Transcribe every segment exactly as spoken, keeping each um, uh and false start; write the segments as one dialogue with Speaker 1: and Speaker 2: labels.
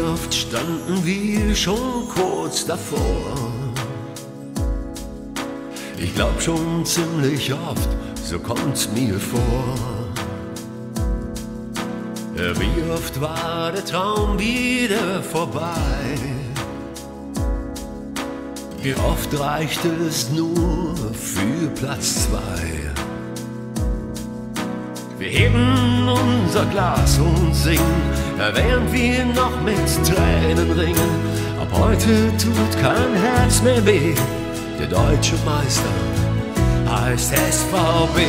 Speaker 1: oft standen wir schon kurz davor. Ich glaub schon ziemlich oft, so kommt's mir vor. Wie oft war der Traum wieder vorbei? Wie oft reichte es nur für Platz zwei? Wir heben unser Glas und singen, während wir noch mit Tränen ringen. Ab heute tut kein Herz mehr weh, der deutsche Meister heißt S V B.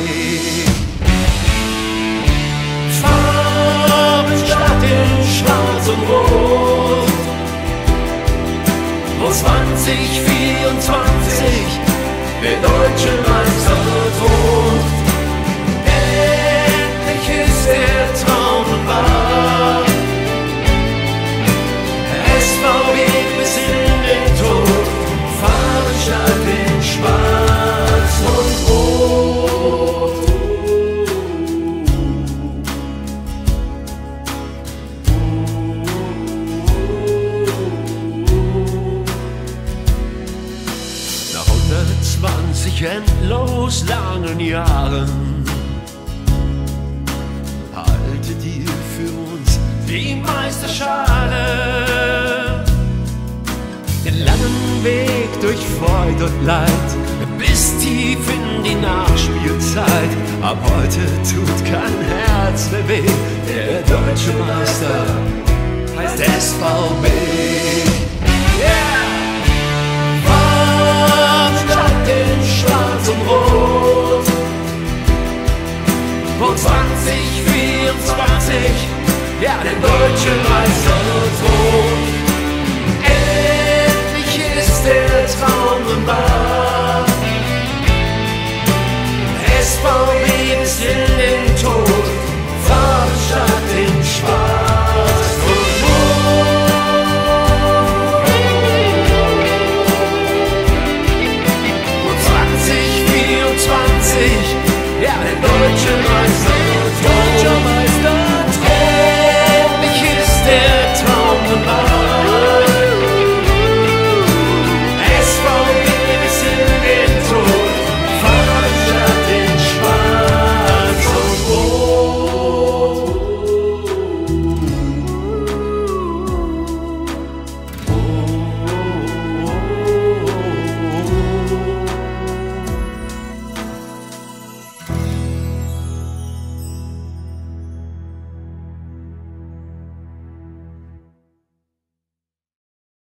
Speaker 1: Farbenstadt in schwarz und rot, wo zwanzig vierundzwanzig der deutsche Meister thront. Ist der Traum wahr? S V B bis in den Tod, Farbenstadt in schwarz und rot. Nach hundertzwanzig endlos langen Jahren dir für uns die Meisterschale. Den langen Weg durch Freud und Leid bis tief in die Nachspielzeit. Ab heute tut kein Herz mehr weh, der deutsche Meister heißt S V B. Yeah! Farbenstadt in schwarz und rot, wo zwanzig vierundzwanzig, ja, der deutsche Meister thront. Endlich ist der Traum wahr. S V B bis in den Tod,